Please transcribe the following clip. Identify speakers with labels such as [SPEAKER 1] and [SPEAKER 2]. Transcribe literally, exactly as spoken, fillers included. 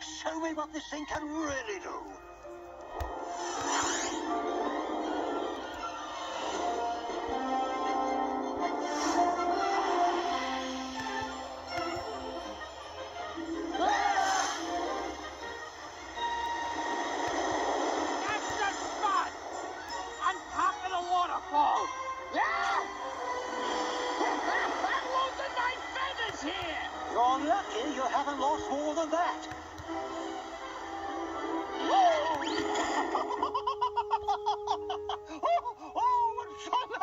[SPEAKER 1] Show me what this thing can really do.
[SPEAKER 2] That's the spot! On top of the waterfall! Ah! I'm losing my feathers here!
[SPEAKER 1] You're lucky you haven't lost more than that. oh, oh, what fun